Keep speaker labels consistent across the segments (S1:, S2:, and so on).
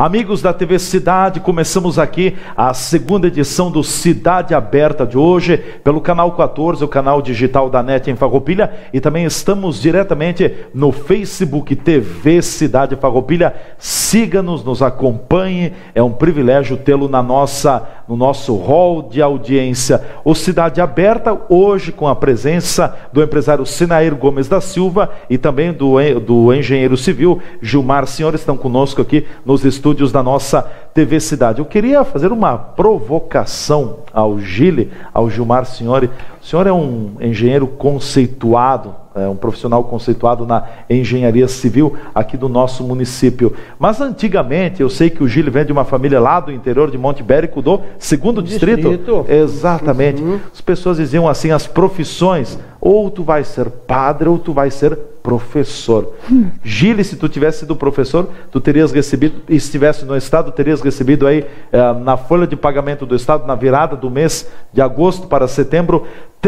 S1: Amigos da TV Cidade, começamos aqui a segunda edição do Cidade Aberta de hoje, pelo canal 14, o canal digital da NET em Farroupilha, e também estamos diretamente no Facebook TV Cidade Farroupilha. Siga-nos, nos acompanhe, é um privilégio tê-lo no nosso hall de audiência. O Cidade Aberta, hoje com a presença do empresário Sinair Gomes da Silva e também do engenheiro civil Gilmar Senhor, estão conosco aqui nos estúdios da nossa TV Cidade. Eu queria fazer uma provocação ao Gilmar Senhor. O senhor é um engenheiro conceituado, um profissional conceituado na engenharia civil aqui do nosso município. Mas antigamente, eu sei que o Gil vem de uma família lá do interior de Monte Ibérico, do segundo distrito. Exatamente. As pessoas diziam assim, as profissões, ou tu vai ser padre ou tu vai ser professor. Gil, se tu tivesse sido professor, tu terias recebido, e se estivesse no estado, terias recebido aí na folha de pagamento do estado, na virada do mês de agosto para setembro,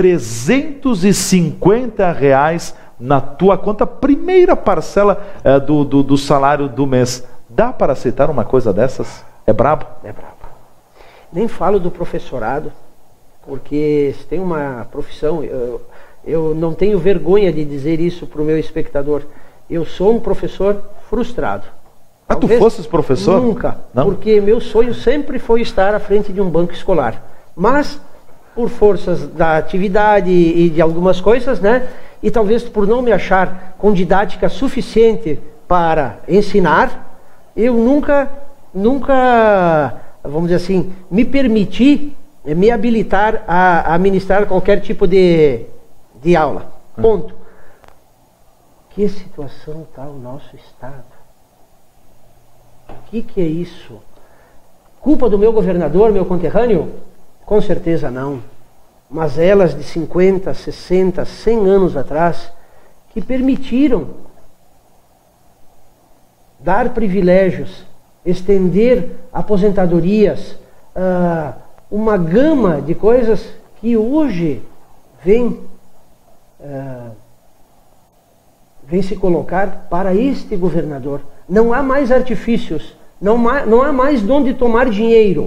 S1: R$350 na tua conta, primeira parcela do salário do mês. Dá para aceitar uma coisa dessas? É brabo?
S2: É brabo. Nem falo do professorado, porque se tem uma profissão, eu não tenho vergonha de dizer isso para o meu espectador. Eu sou um professor frustrado.
S1: Ah, tu fosses professor?
S2: Nunca,
S1: não?
S2: Porque meu sonho sempre foi estar à frente de um banco escolar. Mas, por forças da atividade e de algumas coisas, né? E talvez por não me achar com didática suficiente para ensinar, eu nunca, vamos dizer assim, me permiti me habilitar a ministrar qualquer tipo de aula. Ponto. Que situação está o nosso Estado? O que é isso? Culpa do meu governador, meu conterrâneo? Com certeza não. Mas elas de 50, 60, 100 anos atrás, que permitiram dar privilégios, estender aposentadorias, uma gama de coisas que hoje vem se colocar para este governador. Não há mais artifícios, não há mais de onde tomar dinheiro.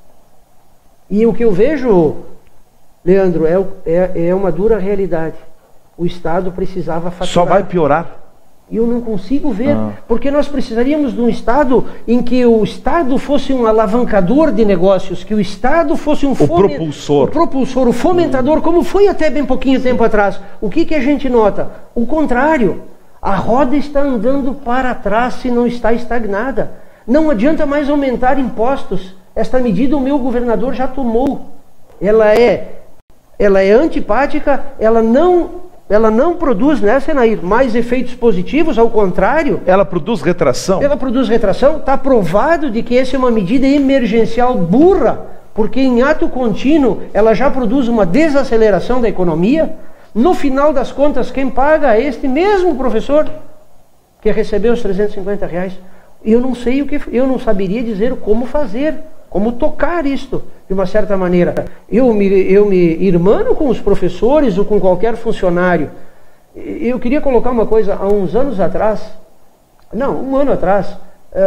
S2: E o que eu vejo, Leandro, é uma dura realidade. O Estado precisava faturar.
S1: Só vai piorar?
S2: E eu não consigo ver, porque nós precisaríamos de um Estado em que o Estado fosse um alavancador de negócios, que o Estado fosse o propulsor, o fomentador, como foi até bem pouquinho tempo atrás. O que a gente nota? O contrário, a roda está andando para trás se não está estagnada. Não adianta mais aumentar impostos. Esta medida o meu governador já tomou. Ela é antipática, ela não produz, né, Senair, mais efeitos positivos, ao contrário.
S1: Ela produz retração?
S2: Ela produz retração. Está provado de que essa é uma medida emergencial burra, porque em ato contínuo ela já produz uma desaceleração da economia. No final das contas, quem paga é este mesmo professor que recebeu os R$350. Eu não sei eu não saberia dizer como fazer, como tocar isto de uma certa maneira. Eu me irmano com os professores ou com qualquer funcionário. Eu queria colocar uma coisa. Há uns anos atrás, um ano atrás,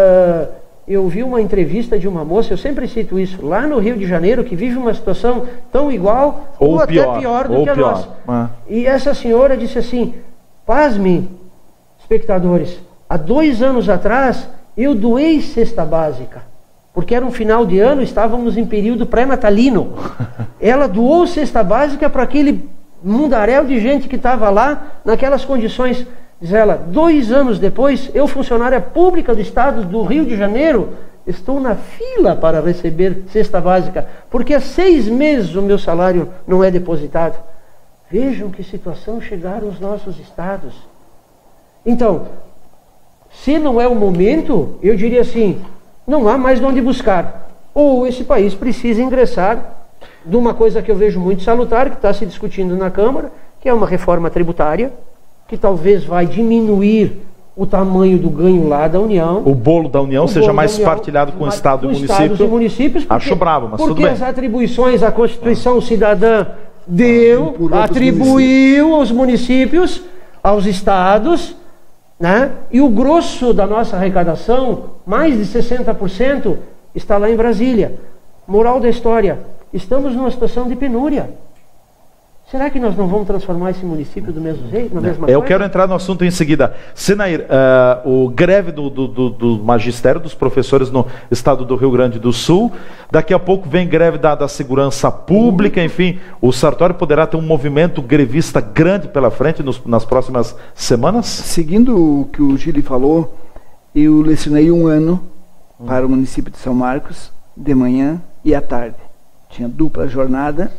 S2: eu vi uma entrevista de uma moça, eu sempre cito isso, lá no Rio de Janeiro, que vive uma situação tão igual ou até pior do que a nossa. E essa senhora disse assim: pasmem, espectadores, há 2 anos atrás eu doei cesta básica, porque era um final de ano, estávamos em período pré-natalino. Ela doou cesta básica para aquele mundaréu de gente que estava lá, naquelas condições. Diz ela: 2 anos depois, eu, funcionária pública do Estado do Rio de Janeiro, estou na fila para receber cesta básica, porque há 6 meses o meu salário não é depositado. Vejam que situação chegaram os nossos estados. Então, se não é o momento, eu diria assim, não há mais de onde buscar. Ou esse país precisa ingressar de uma coisa que eu vejo muito salutar, que está se discutindo na Câmara, que é uma reforma tributária, que talvez vai diminuir o tamanho do ganho lá da União.
S1: O bolo da União seja mais partilhado com o Estado e o município.
S2: Acho bravo, mas tudo bem. Porque as atribuições, a Constituição cidadã atribuiu aos municípios, aos estados, né? E o grosso da nossa arrecadação, mais de 60%, está lá em Brasília. Moral da história, estamos numa situação de penúria. Será que nós não vamos transformar esse município do mesmo jeito, na mesma coisa?
S1: Eu quero entrar no assunto em seguida. Senair, o greve do magistério, dos professores no estado do Rio Grande do Sul, daqui a pouco vem greve da segurança pública, enfim, o Sartori poderá ter um movimento grevista grande pela frente nas próximas semanas?
S3: Seguindo o que o Gili falou, eu lecionei 1 ano para o município de São Marcos, de manhã e à tarde. Tinha dupla jornada.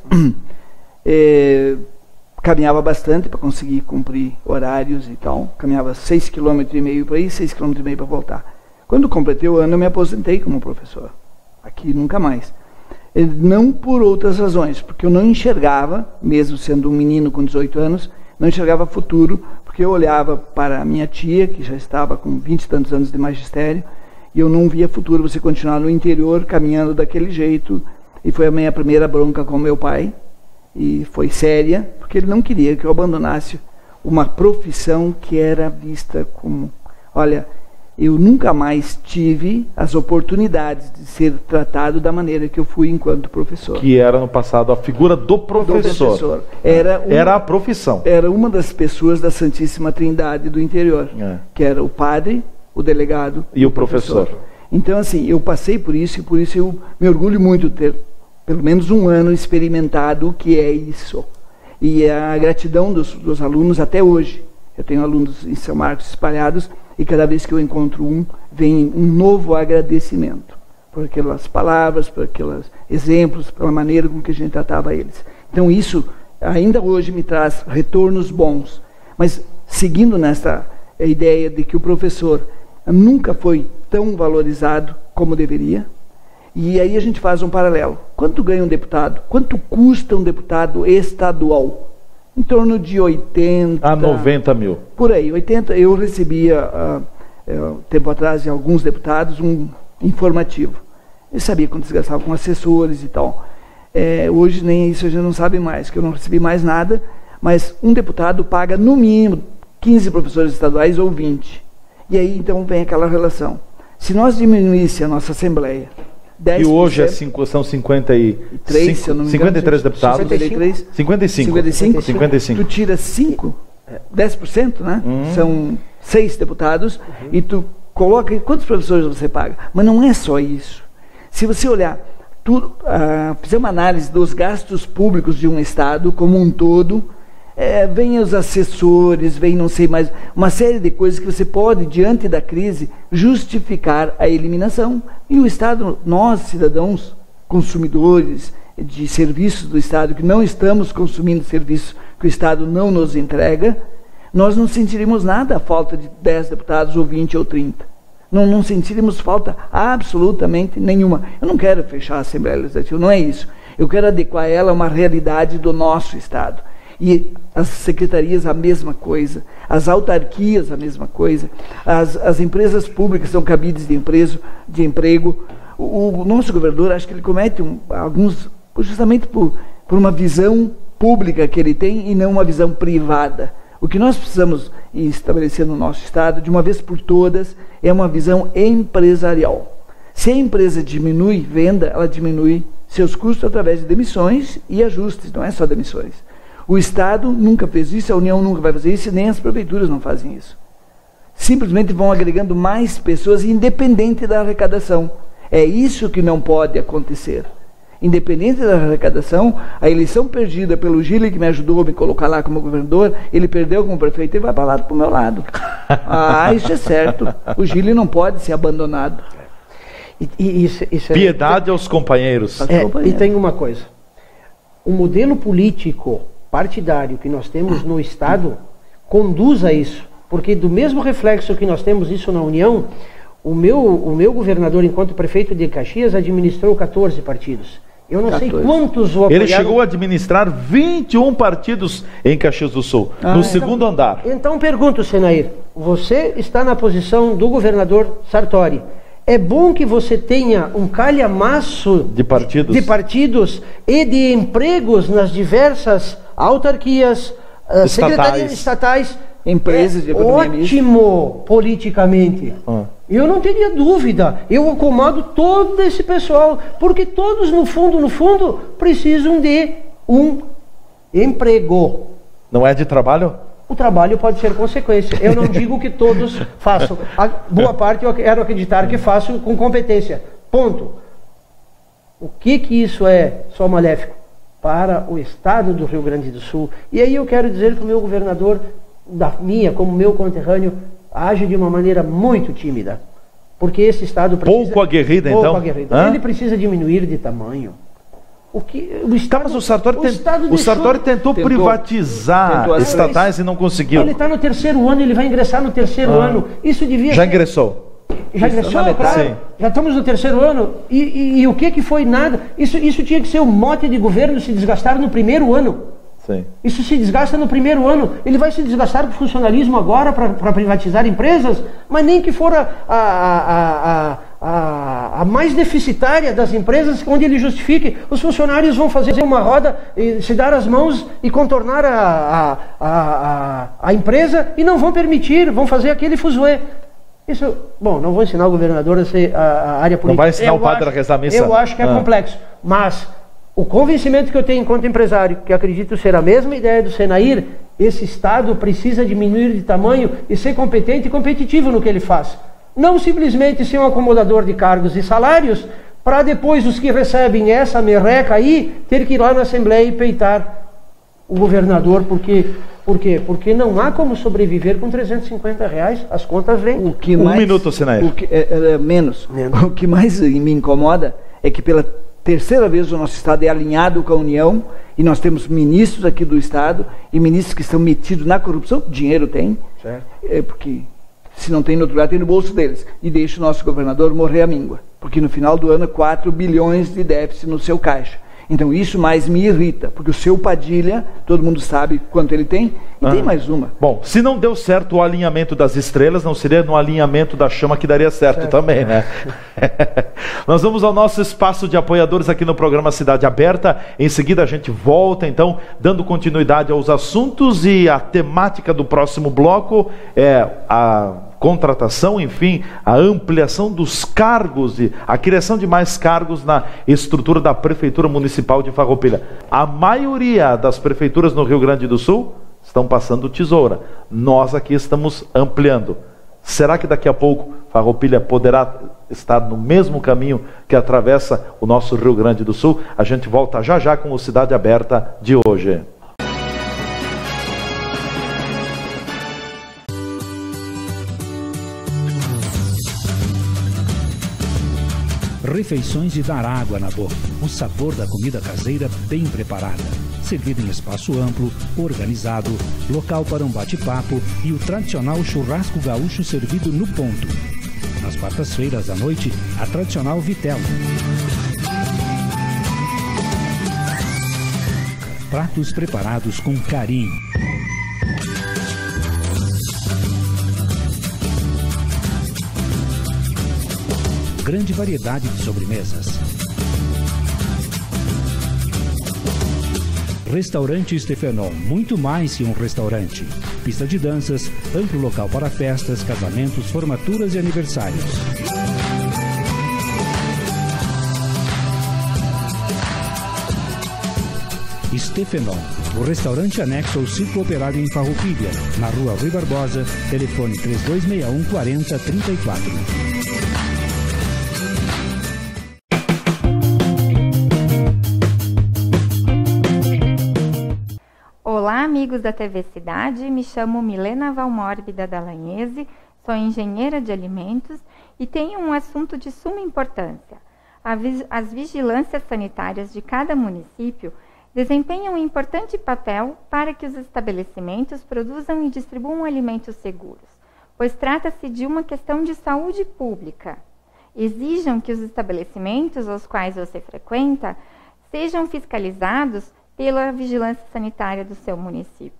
S3: Caminhava bastante para conseguir cumprir horários e tal. Caminhava 6,5 km para ir, 6,5 km para voltar. Quando completei o ano, eu me aposentei como professor. Aqui nunca mais. Não por outras razões, porque eu não enxergava, mesmo sendo um menino com 18 anos, não enxergava futuro, porque eu olhava para a minha tia, que já estava com 20 e tantos anos de magistério, e eu não via futuro você continuar no interior, caminhando daquele jeito. E foi a minha primeira bronca com meu pai. E foi séria, porque ele não queria que eu abandonasse uma profissão que era vista como... Olha, eu nunca mais tive as oportunidades de ser tratado da maneira que eu fui enquanto professor.
S1: Que era no passado a figura do professor. Era a profissão.
S3: Era uma das pessoas da Santíssima Trindade do interior, que era o padre, o delegado
S1: e o professor.
S3: Então, assim, eu passei por isso, e por isso eu me orgulho muito de ter pelo menos 1 ano experimentado o que é isso. E a gratidão dos alunos até hoje. Eu tenho alunos em São Marcos espalhados, e cada vez que eu encontro vem um novo agradecimento por aquelas palavras, por aqueles exemplos, pela maneira com que a gente tratava eles. Então isso ainda hoje me traz retornos bons. Mas seguindo nessa ideia de que o professor nunca foi tão valorizado como deveria, e aí a gente faz um paralelo. Quanto ganha um deputado? Quanto custa um deputado estadual? Em torno de 80...
S1: a 90 mil. Por
S3: aí, 80. Eu recebia, tempo atrás, de alguns deputados, um informativo. Eu sabia quanto se gastava com assessores e tal. Hoje nem isso a gente não sabe mais, que eu não recebi mais nada, mas um deputado paga, no mínimo, 15 professores estaduais ou 20. E aí, então, vem aquela relação. Se nós diminuísse a nossa Assembleia... 10%,
S1: e hoje são 53, se eu não me engano, 53 deputados. 55. Tu
S3: tira 5, 10%, né? São 6 deputados, e tu coloca... Quantos professores você paga? Mas não é só isso. Se você olhar, fizer uma análise dos gastos públicos de um Estado como um todo, vem os assessores, vem não sei mais, uma série de coisas que você pode, diante da crise, justificar a eliminação. E o Estado, nós, cidadãos, consumidores de serviços do Estado, que não estamos consumindo serviços que o Estado não nos entrega, nós não sentiríamos nada a falta de 10 deputados, ou 20, ou 30. Não sentiríamos falta absolutamente nenhuma. Eu não quero fechar a Assembleia Legislativa, não é isso. Eu quero adequar ela a uma realidade do nosso Estado. E as secretarias a mesma coisa, as autarquias a mesma coisa, as empresas públicas são cabides de emprego. O nosso governador, acho que ele comete alguns, justamente por uma visão pública que ele tem e não uma visão privada. O que nós precisamos estabelecer no nosso Estado, de uma vez por todas, é uma visão empresarial. Se a empresa diminui venda, ela diminui seus custos através de demissões e ajustes, não é só demissões. O Estado nunca fez isso, a União nunca vai fazer isso, nem as prefeituras não fazem isso. Simplesmente vão agregando mais pessoas, independente da arrecadação. É isso que não pode acontecer. Independente da arrecadação, a eleição perdida pelo Gili, que me ajudou a me colocar lá como governador, ele perdeu como prefeito e vai para lá para o meu lado. Isso é certo. O Gili não pode ser abandonado.
S2: Isso
S1: Piedade aos companheiros.
S2: E tem uma coisa. O modelo político partidário que nós temos no Estado conduz a isso. Porque do mesmo reflexo que nós temos isso na União, o meu governador, enquanto prefeito de Caxias, administrou 14 partidos. Eu não sei quantos o apoiaram.
S1: Ele chegou a administrar 21 partidos em Caxias do Sul, no segundo andar.
S2: Então pergunto, Senair, você está na posição do governador Sartori. É bom que você tenha um calhamaço de partidos e de empregos nas diversas autarquias, secretarias estatais,
S3: empresas de economia mista.
S2: Ótimo politicamente. Eu não teria dúvida. Eu acomodo todo esse pessoal, porque todos no fundo, precisam de um emprego.
S1: Não é de trabalho?
S2: O trabalho pode ser consequência. Eu não digo que todos façam. A boa parte eu quero acreditar que façam com competência. Ponto. O que isso é só maléfico? Para o estado do Rio Grande do Sul. E aí eu quero dizer que o meu governador, como meu conterrâneo, age de uma maneira muito tímida. Porque esse estado precisa...
S1: Pouco aguerrido, então?
S2: Pouco aguerrido. Ele precisa diminuir de tamanho.
S1: Mas o Sartori tentou privatizar estatais e não conseguiu.
S2: Ele está no 3º ano, ele vai ingressar no 3º ano. Isso devia
S1: Já ingressou?
S2: Já ingressou, claro. Sim. Já estamos no 3º ano. E o que foi nada? Isso tinha que ser um mote de governo se desgastar no 1º ano.
S1: Sim.
S2: Isso se desgasta no 1º ano. Ele vai se desgastar com o funcionalismo agora para privatizar empresas, mas nem que for a mais deficitária das empresas, onde ele justifique. Os funcionários vão fazer uma roda, se dar as mãos e contornar a empresa e não vão permitir, vão fazer aquele fuzuê. Isso, não vou ensinar o governador a ser a área política.
S1: Não vai ensinar o padre a rezar a missa?
S2: Eu acho que é complexo, mas o convencimento que eu tenho enquanto empresário, que acredito ser a mesma ideia do Senair, esse Estado precisa diminuir de tamanho e ser competente e competitivo no que ele faz. Não simplesmente ser um acomodador de cargos e salários, para depois os que recebem essa merreca aí, ter que ir lá na Assembleia e peitar o governador, Por quê? Porque não há como sobreviver com R$350, as contas vêm.
S1: Um minuto, Senair.
S3: Menos. O que mais me incomoda é que pela 3ª vez o nosso Estado é alinhado com a União e nós temos ministros aqui do Estado e ministros que estão metidos na corrupção. Dinheiro tem, certo. Porque se não tem no outro lado, tem no bolso deles. E deixa o nosso governador morrer à míngua, porque no final do ano 4 bilhões de déficit no seu caixa. Então isso mais me irrita, porque o seu Padilha, todo mundo sabe quanto ele tem, e tem mais uma.
S1: Bom, se não deu certo o alinhamento das estrelas, não seria no alinhamento da chama que daria certo também, né? Nós vamos ao nosso espaço de apoiadores aqui no programa Cidade Aberta. Em seguida a gente volta, então, dando continuidade aos assuntos, e a temática do próximo bloco é a contratação, enfim, a ampliação dos cargos e a criação de mais cargos na estrutura da Prefeitura Municipal de Farroupilha. A maioria das prefeituras no Rio Grande do Sul estão passando tesoura. Nós aqui estamos ampliando. Será que daqui a pouco Farroupilha poderá estar no mesmo caminho que atravessa o nosso Rio Grande do Sul? A gente volta já já com o Cidade Aberta de hoje.
S4: Refeições de dar água na boca. O sabor da comida caseira bem preparada. Servido em espaço amplo, organizado, local para um bate-papo e o tradicional churrasco gaúcho servido no ponto. Nas quartas-feiras à noite, a tradicional vitela. Pratos preparados com carinho. Grande variedade de sobremesas. Restaurante Stefenon, muito mais que um restaurante. Pista de danças, amplo local para festas, casamentos, formaturas e aniversários. Stefenon, o restaurante anexo ao Circo Operário em Farroupilha, na rua Rui Barbosa, telefone 3261 4034.
S5: Olá, amigos da TV Cidade, me chamo Milena Valmórbida Dallagnese, sou engenheira de alimentos e tenho um assunto de suma importância. As vigilâncias sanitárias de cada município desempenham um importante papel para que os estabelecimentos produzam e distribuam alimentos seguros, pois trata-se de uma questão de saúde pública. Exijam que os estabelecimentos aos quais você frequenta sejam fiscalizados pela vigilância sanitária do seu município.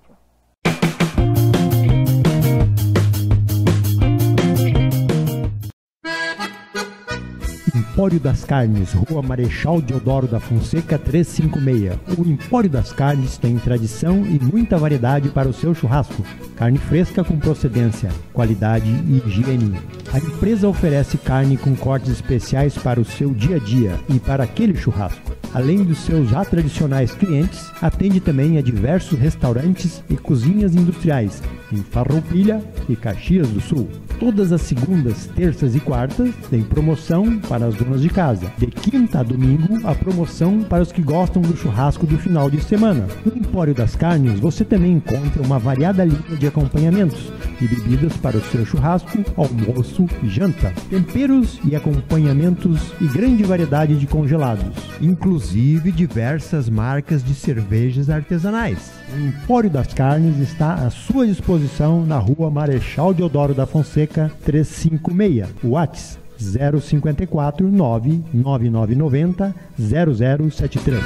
S6: Empório das Carnes, Rua Marechal Deodoro da Fonseca 356. O Empório das Carnes tem tradição e muita variedade para o seu churrasco. Carne fresca com procedência, qualidade e higiene. A empresa oferece carne com cortes especiais para o seu dia a dia e para aquele churrasco. Além dos seus já tradicionais clientes, atende também a diversos restaurantes e cozinhas industriais em Farroupilha e Caxias do Sul. Todas as segundas, terças e quartas tem promoção para as donas de casa. De quinta a domingo, a promoção para os que gostam do churrasco do final de semana. No Empório das Carnes, você também encontra uma variada linha de acompanhamentos e bebidas para o seu churrasco, almoço e janta. Temperos e acompanhamentos e grande variedade de congelados, inclusive diversas marcas de cervejas artesanais. O Empório das Carnes está à sua disposição na Rua Marechal Deodoro da Fonseca 356, WhatsApp 054 99990 0073.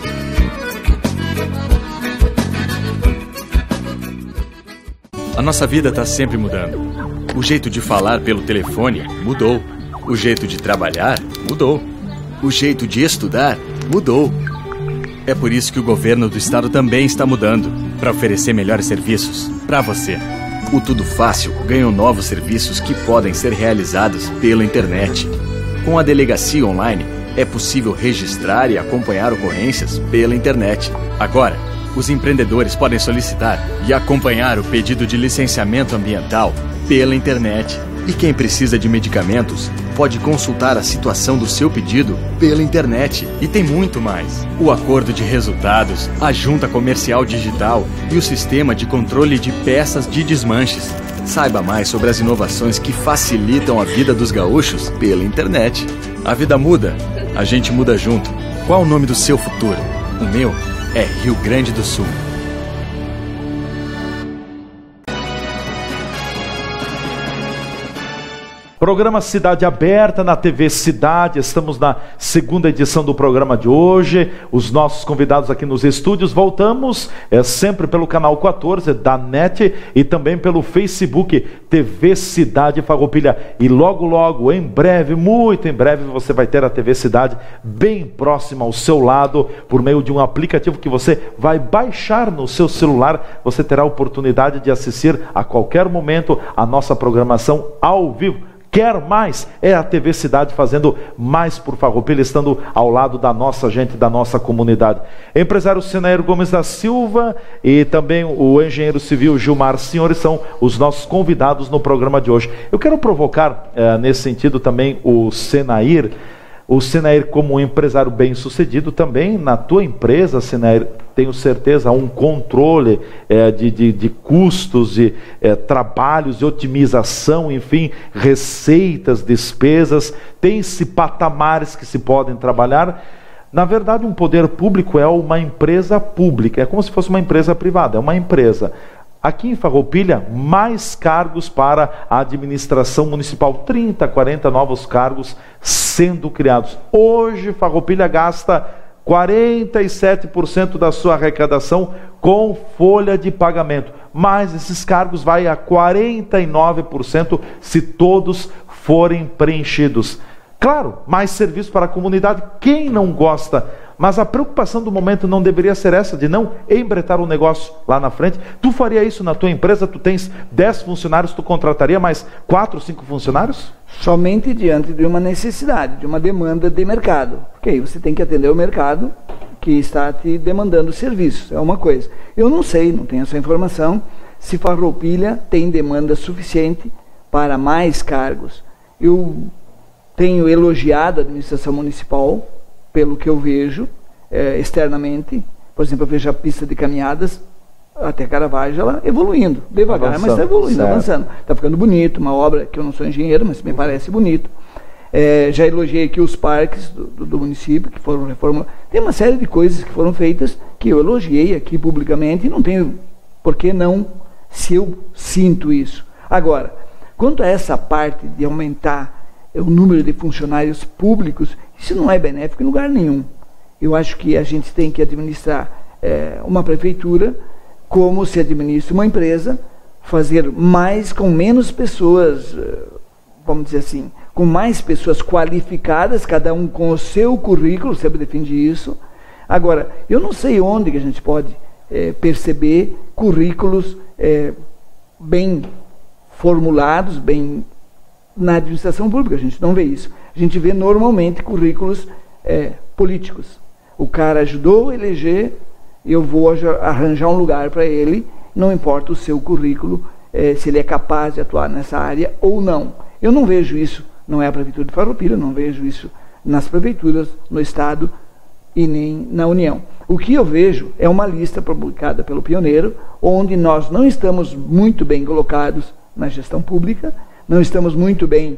S7: A nossa vida está sempre mudando. O jeito de falar pelo telefone mudou. O jeito de trabalhar mudou. O jeito de estudar mudou. É por isso que o governo do estado também está mudando, para oferecer melhores serviços para você. O Tudo Fácil ganhou novos serviços que podem ser realizados pela internet. Com a delegacia online, é possível registrar e acompanhar ocorrências pela internet. Agora, os empreendedores podem solicitar e acompanhar o pedido de licenciamento ambiental pela internet. E quem precisa de medicamentos pode consultar a situação do seu pedido pela internet. E tem muito mais. O acordo de resultados, a junta comercial digital e o sistema de controle de peças de desmanches. Saiba mais sobre as inovações que facilitam a vida dos gaúchos pela internet. A vida muda, a gente muda junto. Qual o nome do seu futuro? O meu é Rio Grande do Sul.
S1: Programa Cidade Aberta na TV Cidade. Estamos na segunda edição do programa de hoje. Os nossos convidados aqui nos estúdios. Voltamos sempre pelo canal 14 da NET e também pelo Facebook TV Cidade Farroupilha. E logo, logo, em breve, muito em breve, você vai ter a TV Cidade bem próxima ao seu lado, por meio de um aplicativo que você vai baixar no seu celular. Você terá a oportunidade de assistir a qualquer momento a nossa programação ao vivo. Quer mais? É a TV Cidade fazendo mais por Farroupilha, estando ao lado da nossa gente, da nossa comunidade. Empresário Sinair Gomes da Silva e também o engenheiro civil Gilmar Senhores são os nossos convidados no programa de hoje. Eu quero provocar, nesse sentido, também o Sinair. O Sinair, como um empresário bem-sucedido, também na tua empresa, Sinair, tenho certeza, há um controle de custos, de trabalhos, de otimização, enfim, receitas, despesas, tem-se patamares que se podem trabalhar. Na verdade, um poder público é uma empresa pública, é como se fosse uma empresa privada, é uma empresa. Aqui em Farroupilha, mais cargos para a administração municipal, 30, 40 novos cargos sendo criados. Hoje, Farroupilha gasta 47% da sua arrecadação com folha de pagamento, mas esses cargos vai a 49% se todos forem preenchidos. Claro, mais serviço para a comunidade, quem não gosta? Mas a preocupação do momento não deveria ser essa, de não embretar o negócio lá na frente. Tu faria isso na tua empresa? Tu tens 10 funcionários, tu contrataria mais 4 ou 5 funcionários?
S3: Somente diante de uma necessidade, de uma demanda de mercado. Porque aí você tem que atender o mercado que está te demandando serviços, é uma coisa. Eu não sei, não tenho essa informação, se Farroupilha tem demanda suficiente para mais cargos. Eu tenho elogiado a administração municipal, pelo que eu vejo externamente. Por exemplo, eu vejo a pista de caminhadas até Caravaggio, ela evoluindo, devagar, avançando, mas está evoluindo, certo, avançando. Está ficando bonito, uma obra que eu não sou engenheiro, mas me parece bonito. Já elogiei aqui os parques do município, que foram reformados. Tem uma série de coisas que foram feitas, que eu elogiei aqui publicamente, e não tenho por que não, se eu sinto isso. Agora, quanto a essa parte de aumentar o número de funcionários públicos, isso não é benéfico em lugar nenhum. Eu acho que a gente tem que administrar uma prefeitura como se administra uma empresa, fazer mais com menos pessoas, vamos dizer assim, com mais pessoas qualificadas, cada um com o seu currículo, sempre defende isso. Agora, eu não sei onde que a gente pode perceber currículos bem formulados, bem na administração pública, a gente não vê isso. A gente vê normalmente currículos políticos. O cara ajudou a eleger, eu vou arranjar um lugar para ele, não importa o seu currículo, se ele é capaz de atuar nessa área ou não. Eu não vejo isso, não é a Prefeitura de Farroupilha, não vejo isso nas prefeituras, no Estado e nem na União. O que eu vejo é uma lista publicada pelo Pioneiro, onde nós não estamos muito bem colocados na gestão pública, não estamos muito bem,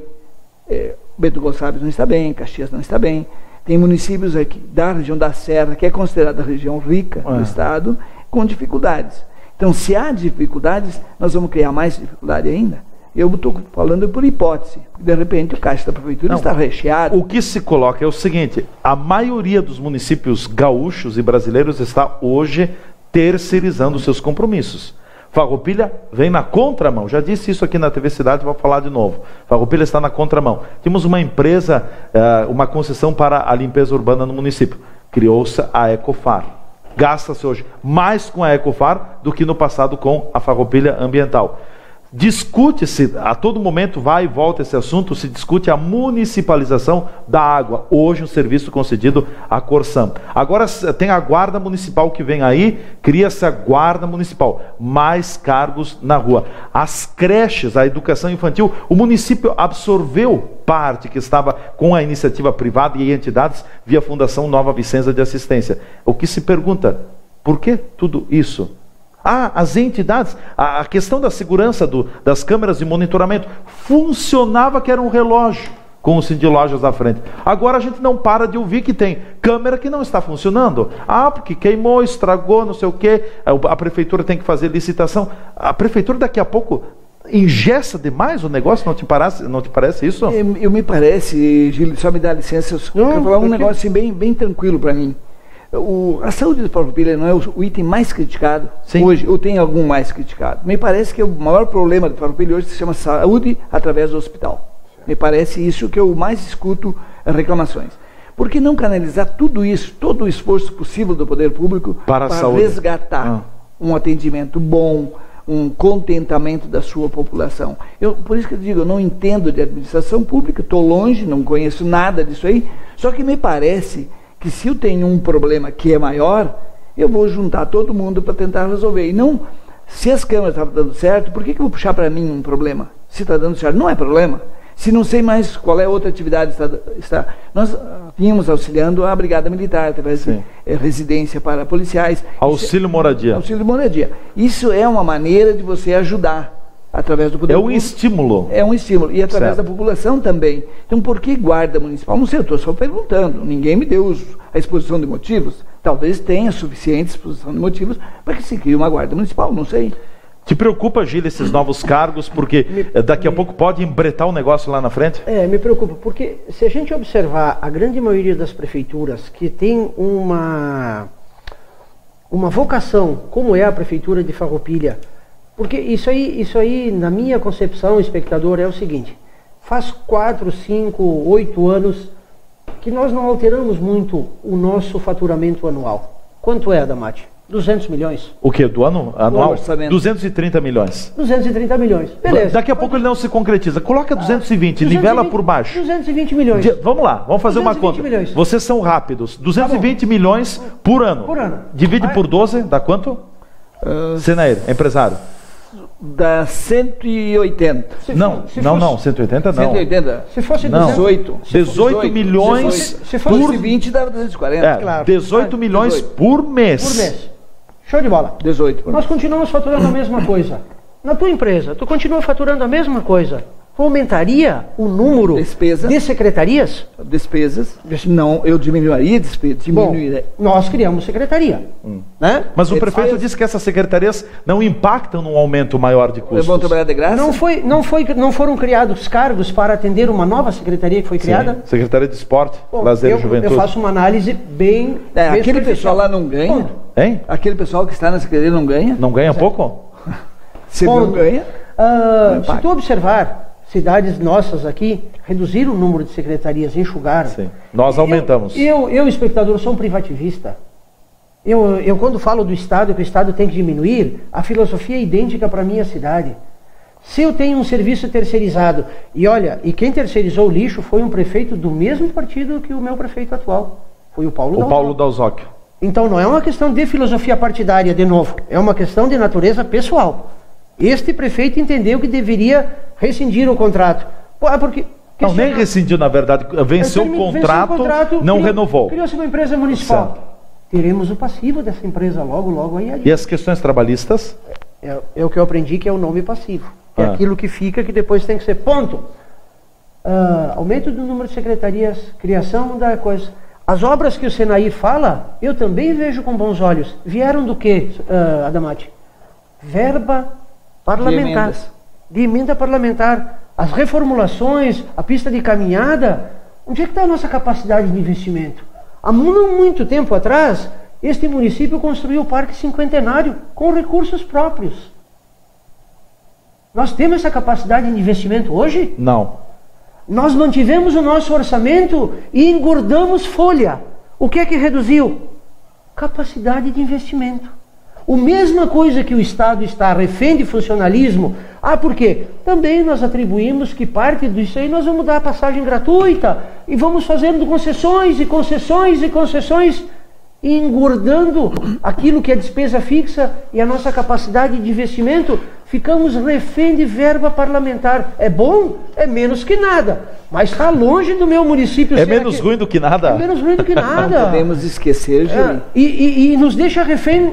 S3: Bento Gonçalves não está bem, Caxias não está bem, tem municípios aqui da região da Serra, que é considerada a região rica do Estado, com dificuldades. Então, se há dificuldades, nós vamos criar mais dificuldade ainda. Eu estou falando por hipótese. De repente, o caixa da prefeitura está recheado.
S1: O que se coloca é o seguinte: a maioria dos municípios gaúchos e brasileiros está hoje terceirizando seus compromissos. Farroupilha vem na contramão. Já disse isso aqui na TV Cidade, vou falar de novo. Farroupilha está na contramão. Temos uma empresa, uma concessão para a limpeza urbana no município. Criou-se a Ecofar. Gasta-se hoje mais com a Ecofar do que no passado com a Farroupilha Ambiental. Discute-se, a todo momento vai e volta esse assunto, se discute a municipalização da água, hoje um serviço concedido à Corsan. Agora tem a guarda municipal que vem aí, cria-se a guarda municipal, mais cargos na rua. As creches, a educação infantil, o município absorveu parte que estava com a iniciativa privada e entidades via Fundação Nova Vicenza de Assistência. O que se pergunta, por que tudo isso? As entidades, a questão da segurança das câmeras de monitoramento, funcionava que era um relógio com o Cindy Lojas à frente. Agora a gente não para de ouvir que tem câmera que não está funcionando. Porque queimou, estragou, não sei o quê, a prefeitura tem que fazer licitação. A prefeitura daqui a pouco engessa demais o negócio, não te parece isso?
S3: Eu me parece, Gil, só me dá licença, eu quero falar um negócio assim, bem tranquilo para mim. A saúde de Farroupilha não é o item mais criticado. Sim. Hoje, ou tem algum mais criticado? Me parece que o maior problema de Farroupilha hoje se chama saúde através do hospital. Me parece isso que eu mais escuto reclamações. Por que não canalizar tudo isso, todo o esforço possível do poder público para resgatar um atendimento bom, um contentamento da sua população? Por isso que eu digo, eu não entendo de administração pública, estou longe, não conheço nada disso aí, só que me parece que se eu tenho um problema que é maior, eu vou juntar todo mundo para tentar resolver. E não, se as câmeras estavam dando certo, por que eu vou puxar para mim um problema? Se está dando certo, não é problema. Se não sei mais qual é a outra atividade está. Nós vínhamos auxiliando a Brigada Militar, através de residência para policiais.
S1: Auxílio moradia.
S3: Auxílio moradia. Isso é uma maneira de você ajudar. Através do poder público.
S1: Estímulo.
S3: É um estímulo. E através da população também. Então, por que guarda municipal? Não sei, eu estou só perguntando. Ninguém me deu a exposição de motivos. Talvez tenha suficiente exposição de motivos para que se crie uma guarda municipal, não sei.
S1: Te preocupa, Gil, esses novos cargos? Porque daqui a pouco pode embretar o negócio lá na frente?
S2: Me preocupa, porque se a gente observar a grande maioria das prefeituras que tem uma vocação, como é a prefeitura de Farroupilha, porque isso aí, na minha concepção, espectador, é o seguinte: faz 4, 5, 8 anos que nós não alteramos muito o nosso faturamento anual. Quanto é, Adamati? 200 milhões.
S1: O quê? Do ano anual? 230 milhões.
S2: 230 milhões. Beleza.
S1: Daqui a pouco ele não se concretiza. Coloca 220, nivela por baixo.
S2: 220 milhões.
S1: Vamos lá, vamos fazer uma conta.
S2: Milhões.
S1: Vocês são rápidos. 220 milhões por ano.
S2: Por ano.
S1: Divide por 12, dá quanto? Senair, empresário.
S3: Dá 180.
S1: Não, 180 não.
S3: 180.
S2: Se fosse
S1: 18 milhões.
S3: Se fosse 20, dava 240.
S1: Claro. 18 milhões por mês.
S2: Por mês. Show de bola.
S3: 18.
S2: Nós continuamos faturando a mesma coisa. Na tua empresa, tu continua faturando a mesma coisa. Aumentaria o número de secretarias?
S3: Despesas. Não, eu diminuiria despesas.
S2: Bom, nós criamos secretaria. Né?
S1: Mas o prefeito disse que essas secretarias não impactam num aumento maior de custos.
S3: Vão trabalhar de graça?
S2: Não foram criados cargos para atender uma nova secretaria que foi criada?
S1: Sim. Secretaria de Esporte, Lazer e Juventude.
S2: Eu faço uma análise bem
S3: aquele pessoal lá não ganha?
S1: Hein?
S3: Aquele pessoal que está na secretaria não ganha?
S1: Não ganha pouco?
S3: Se não ganha?
S2: Se tu observar, cidades nossas aqui reduziram o número de secretarias, enxugaram.
S1: Sim. Nós aumentamos.
S2: Eu, espectador, sou um privativista. Eu quando falo do Estado, que o Estado tem que diminuir, a filosofia é idêntica para a minha cidade. Se eu tenho um serviço terceirizado, e olha, e quem terceirizou o lixo foi um prefeito do mesmo partido que o meu prefeito atual, foi o Paulo
S1: Dalzocchio.
S2: Então não é uma questão de filosofia partidária, de novo, é uma questão de natureza pessoal. Este prefeito entendeu que deveria rescindir o contrato. Porque...
S1: Não, nem rescindiu, na verdade, venceu o contrato, não renovou.
S2: Criou-se uma empresa municipal. Certo. Teremos o passivo dessa empresa logo aí.
S1: E as questões trabalhistas?
S2: É o que eu aprendi, que é o nome passivo. É aquilo que fica, que depois tem que ser ponto. Aumento do número de secretarias, criação da coisa. As obras que o Senair fala, eu também vejo com bons olhos. Vieram do quê, Adamati? Verba parlamentar. De emenda parlamentar. As reformulações, a pista de caminhada. Onde é que está a nossa capacidade de investimento? Há não muito tempo atrás, este município construiu o Parque Cinquentenário com recursos próprios. Nós temos essa capacidade de investimento hoje?
S1: Não.
S2: Nós mantivemos o nosso orçamento e engordamos folha. O que é que reduziu? Capacidade de investimento. A mesma coisa que o Estado está refém de funcionalismo. Por quê? Também nós atribuímos que parte disso aí nós vamos dar passagem gratuita e vamos fazendo concessões e concessões e concessões, e engordando aquilo que é despesa fixa e a nossa capacidade de investimento, ficamos refém de verba parlamentar. É bom? É menos que nada. Mas está longe do meu município.
S1: É menos ruim do que nada?
S2: É menos ruim do que nada.
S3: Não podemos esquecer, Júlio.
S2: E nos deixa refém,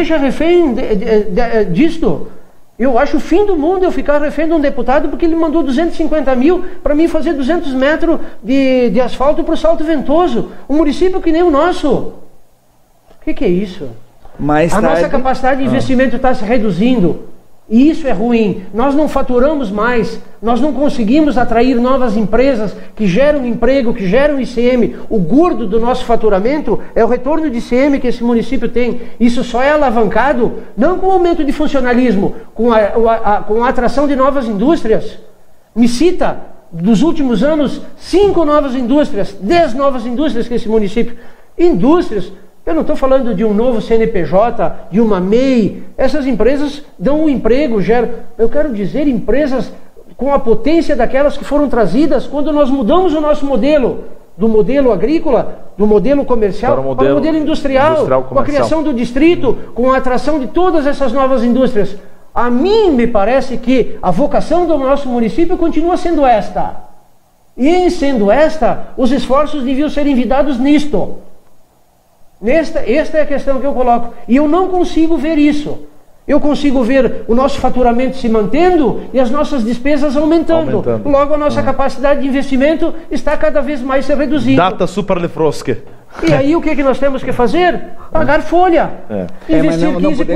S2: disto. Eu acho o fim do mundo eu ficar refém de um deputado porque ele mandou 250 mil para mim fazer 200 metros de asfalto para o Salto Ventoso. Um município que nem o nosso. O que é isso? Nossa capacidade de investimento está se reduzindo. E isso é ruim. Nós não faturamos mais. Nós não conseguimos atrair novas empresas que geram emprego, que geram ICM. O gordo do nosso faturamento é o retorno de ICM que esse município tem. Isso só é alavancado, não com o aumento de funcionalismo, com a atração de novas indústrias. Me cita, dos últimos anos, 5 novas indústrias, 10 novas indústrias que esse município... Indústrias... Eu não estou falando de um novo CNPJ, de uma MEI. Essas empresas dão um emprego, geram... Eu quero dizer empresas com a potência daquelas que foram trazidas quando nós mudamos o nosso modelo, do modelo agrícola, do modelo comercial, para o modelo industrial com a criação do distrito, com a atração de todas essas novas indústrias. A mim me parece que a vocação do nosso município continua sendo esta. E em sendo esta, os esforços deviam ser envidados nisto. Esta é a questão que eu coloco. E eu não consigo ver isso. Eu consigo ver o nosso faturamento se mantendo e as nossas despesas aumentando. Logo, a nossa capacidade de investimento está cada vez mais se reduzindo.
S1: Data super lefrosque.
S2: E aí o que nós temos que fazer? Pagar folha. Investir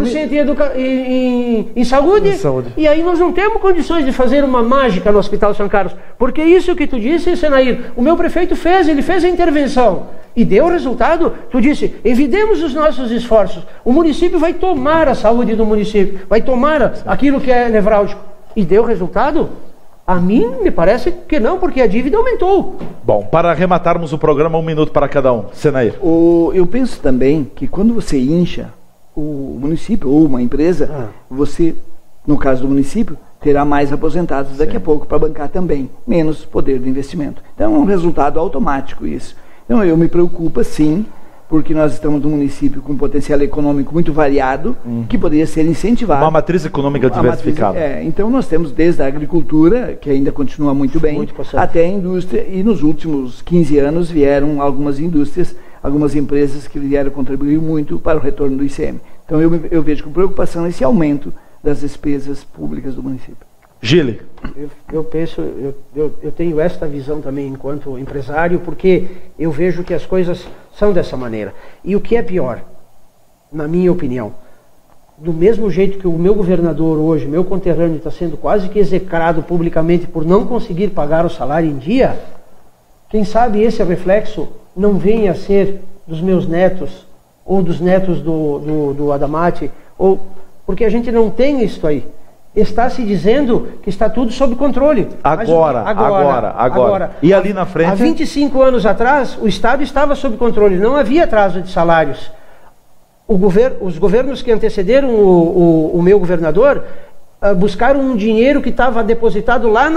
S2: 15% em saúde. E aí nós não temos condições de fazer uma mágica no Hospital São Carlos. Porque isso que tu disse, Senair, o meu prefeito ele fez a intervenção. E deu resultado. Tu disse, evidemos os nossos esforços. O município vai tomar a saúde do município. Vai tomar aquilo que é nevrálgico. E deu resultado? A mim me parece que não, porque a dívida aumentou.
S1: Bom, para arrematarmos o programa, 1 minuto para cada um. Senair.
S3: Eu penso também que quando você incha o município ou uma empresa, você, no caso do município, terá mais aposentados daqui a pouco para bancar também, menos poder de investimento. Então é um resultado automático isso. Então eu me preocupo sim, porque nós estamos num município com potencial econômico muito variado, que poderia ser incentivado.
S1: Uma matriz econômica diversificada.
S3: Então nós temos desde a agricultura, que ainda continua muito bem, até a indústria, e nos últimos 15 anos vieram algumas indústrias, algumas empresas que vieram contribuir muito para o retorno do ICM. Então eu vejo com preocupação esse aumento das despesas públicas do município.
S1: Gile.
S2: Eu penso, eu tenho esta visão também enquanto empresário, porque eu vejo que as coisas são dessa maneira. E o que é pior, na minha opinião, do mesmo jeito que o meu governador hoje, meu conterrâneo, está sendo quase que execrado publicamente por não conseguir pagar o salário em dia, quem sabe esse reflexo não venha a ser dos meus netos, ou dos netos do Adamati, porque a gente não tem isso aí. está se dizendo que está tudo sob controle.
S1: Agora. E ali na frente?
S2: Há 25 anos atrás, o Estado estava sob controle, não havia atraso de salários. Os governos que antecederam o meu governador buscaram um dinheiro que estava depositado lá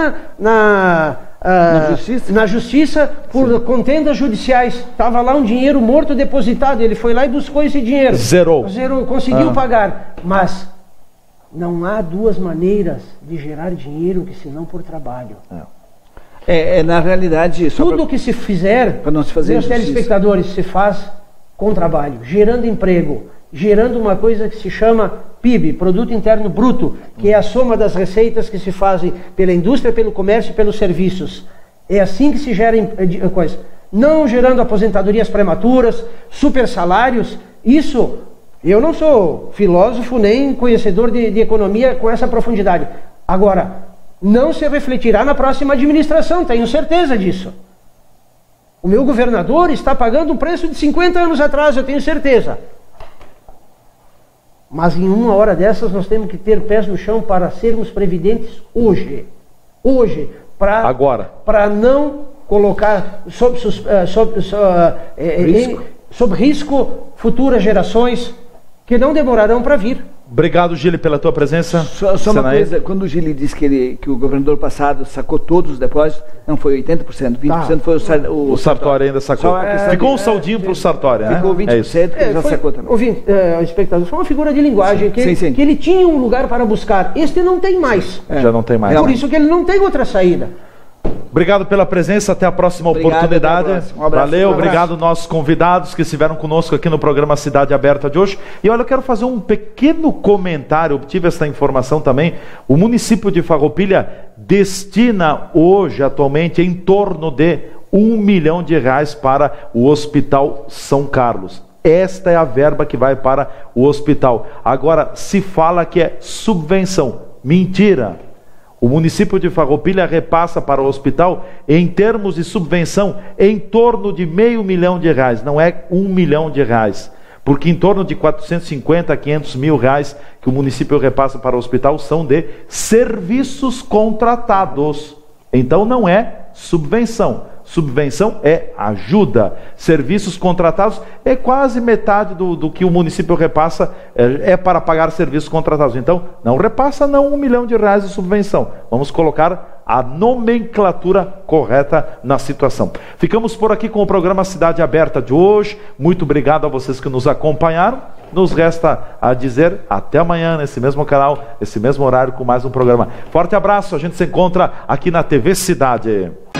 S2: na justiça por contendas judiciais. Estava lá um dinheiro morto depositado, ele foi lá e buscou esse dinheiro. Zerou, conseguiu pagar. Mas não há duas maneiras de gerar dinheiro que senão por trabalho.
S3: Na realidade...
S2: Tudo que se fizer,
S3: para não se fazer
S2: meus telespectadores, se faz com trabalho, gerando emprego, gerando uma coisa que se chama PIB, Produto Interno Bruto, que é a soma das receitas que se fazem pela indústria, pelo comércio e pelos serviços. É assim que se gera coisa. Não gerando aposentadorias prematuras, super salários. Isso, eu não sou filósofo nem conhecedor de economia com essa profundidade. Agora, não se refletirá na próxima administração, tenho certeza disso. O meu governador está pagando um preço de 50 anos atrás, eu tenho certeza. Mas em uma hora dessas nós temos que ter pés no chão para sermos previdentes hoje. Hoje. Para não colocar sob risco futuras gerações que não demorarão para vir.
S1: Obrigado, Gili, pela tua presença.
S3: Só uma coisa, quando o Gili disse que o governador passado sacou todos os depósitos, não foi 80%, 20% foi
S1: o Sartori ainda sacou. Ficou um saldinho para o Sartori, né?
S3: Ficou 20%, que já sacou também.
S2: Ouvinte, espectador, foi uma figura de linguagem que ele tinha um lugar para buscar. Este não tem mais.
S1: Já não tem mais.
S2: Por isso que ele não tem outra saída.
S1: Obrigado pela presença, até a próxima oportunidade.
S2: Um abraço.
S1: Valeu, obrigado nossos convidados que estiveram conosco aqui no programa Cidade Aberta de hoje. E olha, eu quero fazer um pequeno comentário, obtive essa informação também. O município de Farroupilha destina hoje, atualmente, em torno de R$1 milhão para o Hospital São Carlos. Esta é a verba que vai para o hospital. Agora, se fala que é subvenção. Mentira! O município de Farroupilha repassa para o hospital, em termos de subvenção, em torno de R$500 mil, não é R$1 milhão, porque em torno de 450 a 500 mil reais que o município repassa para o hospital são de serviços contratados. Então não é subvenção. Subvenção é ajuda. Serviços contratados é quase metade do que o município repassa, é para pagar serviços contratados. Então, não repassa não R$1 milhão de subvenção. Vamos colocar a nomenclatura correta na situação. Ficamos por aqui com o programa Cidade Aberta de hoje. Muito obrigado a vocês que nos acompanharam. Nos resta a dizer até amanhã nesse mesmo canal, nesse mesmo horário com mais um programa. Forte abraço, a gente se encontra aqui na TV Cidade.